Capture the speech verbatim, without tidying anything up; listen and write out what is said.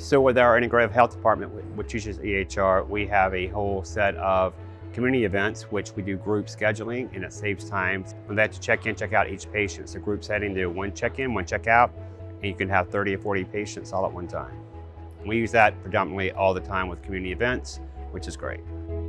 So with our integrative health department, which uses E H R, we have a whole set of community events, which we do group scheduling, and it saves time when they have to check in, check out each patient. So group setting, do one check-in, one check-out, and you can have thirty or forty patients all at one time. We use that predominantly all the time with community events, which is great.